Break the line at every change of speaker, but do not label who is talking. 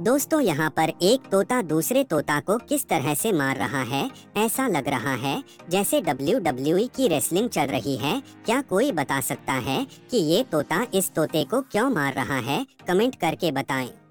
दोस्तों यहाँ पर एक तोता दूसरे तोता को किस तरह से मार रहा है। ऐसा लग रहा है जैसे WWE की रेसलिंग चल रही है। क्या कोई बता सकता है कि ये तोता इस तोते को क्यों मार रहा है? कमेंट करके बताएं।